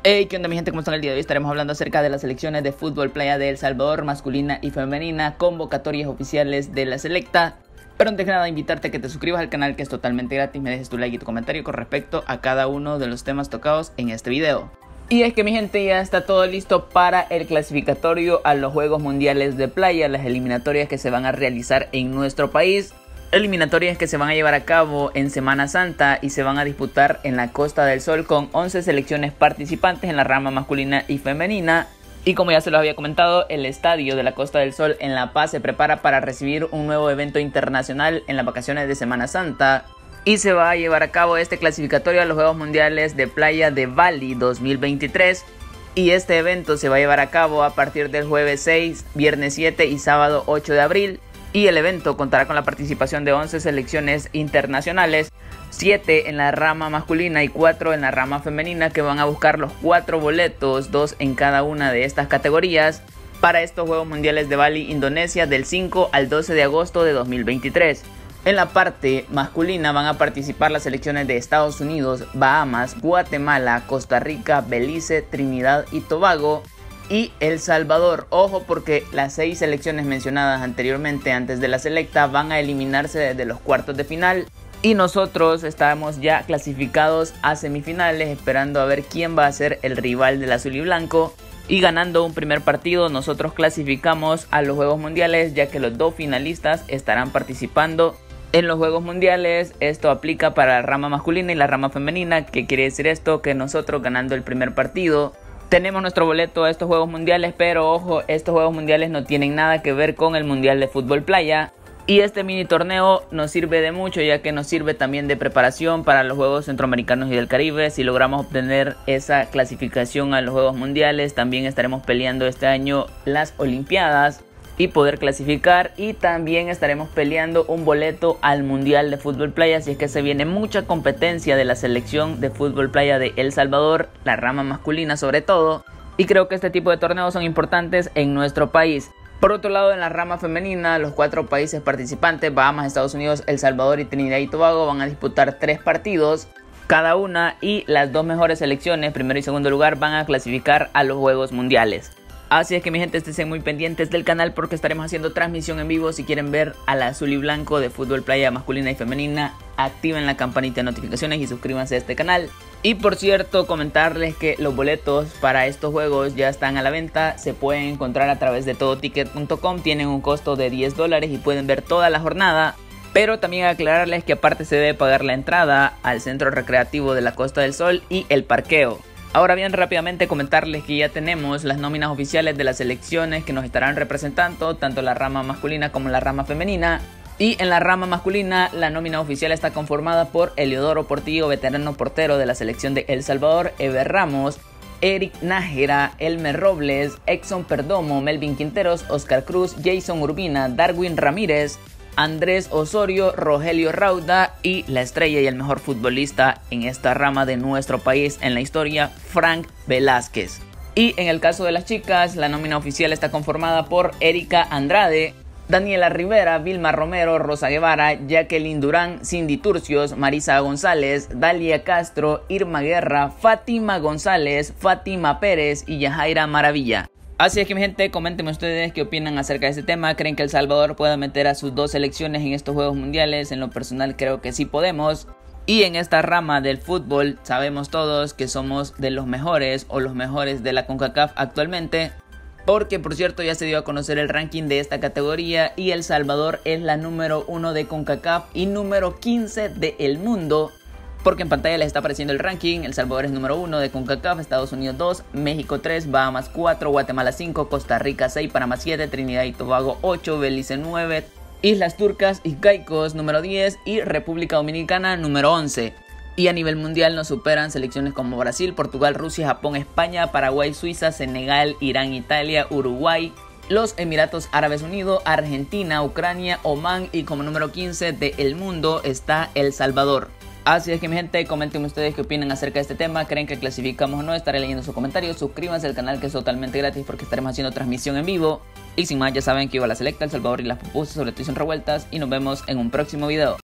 Hey, ¿qué onda mi gente? ¿Cómo están el día de hoy? Estaremos hablando acerca de las selecciones de fútbol playa de El Salvador, masculina y femenina, convocatorias oficiales de la selecta. Pero antes que nada, invitarte a que te suscribas al canal, que es totalmente gratis, me dejes tu like y tu comentario con respecto a cada uno de los temas tocados en este video. Y es que mi gente, ya está todo listo para el clasificatorio a los Juegos Mundiales de Playa, las eliminatorias que se van a realizar en nuestro país. Eliminatorias que se van a llevar a cabo en Semana Santa y se van a disputar en la Costa del Sol con 11 selecciones participantes en la rama masculina y femenina. Y como ya se los había comentado, el estadio de la Costa del Sol en La Paz se prepara para recibir un nuevo evento internacional en las vacaciones de Semana Santa. Y se va a llevar a cabo este clasificatorio a los Juegos Mundiales de Playa de Bali 2023. Y este evento se va a llevar a cabo a partir del jueves 6, viernes 7 y sábado 8 de abril. Y el evento contará con la participación de 11 selecciones internacionales, 7 en la rama masculina y 4 en la rama femenina, que van a buscar los 4 boletos, 2 en cada una de estas categorías, para estos Juegos Mundiales de Bali, Indonesia, del 5 al 12 de agosto de 2023. En la parte masculina van a participar las selecciones de Estados Unidos, Bahamas, Guatemala, Costa Rica, Belice, Trinidad y Tobago y El Salvador. Ojo, porque las 6 selecciones mencionadas anteriormente antes de la selecta van a eliminarse desde los cuartos de final. Y nosotros estamos ya clasificados a semifinales, esperando a ver quién va a ser el rival del azul y blanco. Y ganando un primer partido, nosotros clasificamos a los Juegos Mundiales, ya que los 2 finalistas estarán participando en los Juegos Mundiales. Esto aplica para la rama masculina y la rama femenina. ¿Qué quiere decir esto? Que nosotros, ganando el primer partido, tenemos nuestro boleto a estos Juegos Mundiales. Pero ojo, estos Juegos Mundiales no tienen nada que ver con el Mundial de Fútbol Playa. Y este mini torneo nos sirve de mucho, ya que nos sirve también de preparación para los Juegos Centroamericanos y del Caribe. Si logramos obtener esa clasificación a los Juegos Mundiales, también estaremos peleando este año las Olimpiadas y poder clasificar. Y también estaremos peleando un boleto al Mundial de Fútbol Playa. Así es que se viene mucha competencia de la selección de Fútbol Playa de El Salvador, la rama masculina sobre todo. Y creo que este tipo de torneos son importantes en nuestro país. Por otro lado, en la rama femenina, los 4 países participantes, Bahamas, Estados Unidos, El Salvador y Trinidad y Tobago, van a disputar 3 partidos cada una, y las 2 mejores selecciones, primero y segundo lugar, van a clasificar a los Juegos Mundiales. Así es que mi gente, estén muy pendientes del canal, porque estaremos haciendo transmisión en vivo. Si quieren ver al azul y blanco de fútbol playa masculina y femenina, activen la campanita de notificaciones y suscríbanse a este canal. Y por cierto, comentarles que los boletos para estos juegos ya están a la venta. Se pueden encontrar a través de todoticket.com. Tienen un costo de $10 y pueden ver toda la jornada. Pero también aclararles que aparte se debe pagar la entrada al centro recreativo de la Costa del Sol y el parqueo. Ahora bien, rápidamente comentarles que ya tenemos las nóminas oficiales de las selecciones que nos estarán representando, tanto la rama masculina como la rama femenina. Y en la rama masculina, la nómina oficial está conformada por Eliodoro Portillo, veterano portero de la selección de El Salvador, Eber Ramos, Eric Nájera, Elmer Robles, Exxon Perdomo, Melvin Quinteros, Oscar Cruz, Jason Urbina, Darwin Ramírez, Andrés Osorio, Rogelio Rauda y la estrella y el mejor futbolista en esta rama de nuestro país en la historia, Frank Velázquez. Y en el caso de las chicas, la nómina oficial está conformada por Erika Andrade, Daniela Rivera, Vilma Romero, Rosa Guevara, Jacqueline Durán, Cindy Turcios, Marisa González, Dalia Castro, Irma Guerra, Fátima González, Fátima Pérez y Yajaira Maravilla. Así es que mi gente, coméntenme ustedes qué opinan acerca de este tema. ¿Creen que El Salvador pueda meter a sus 2 selecciones en estos Juegos Mundiales? En lo personal creo que sí podemos. Y en esta rama del fútbol sabemos todos que somos de los mejores o los mejores de la CONCACAF actualmente. Porque por cierto ya se dio a conocer el ranking de esta categoría y El Salvador es la número 1 de CONCACAF y número 15 del mundo. Porque en pantalla les está apareciendo el ranking. El Salvador es número 1 de CONCACAF, Estados Unidos 2, México 3, Bahamas 4, Guatemala 5, Costa Rica 6, Panamá 7, Trinidad y Tobago 8, Belice 9, Islas Turcas y Caicos número 10 y República Dominicana número 11. Y a nivel mundial nos superan selecciones como Brasil, Portugal, Rusia, Japón, España, Paraguay, Suiza, Senegal, Irán, Italia, Uruguay, los Emiratos Árabes Unidos, Argentina, Ucrania, Omán y como número 15 del mundo está El Salvador. Así es que mi gente, comenten ustedes qué opinan acerca de este tema. ¿Creen que clasificamos o no? Estaré leyendo sus comentarios. Suscríbanse al canal, que es totalmente gratis, porque estaremos haciendo transmisión en vivo. Y sin más, ya saben que iba a la selecta, El Salvador y las pupusas sobre todo son revueltas. Y nos vemos en un próximo video.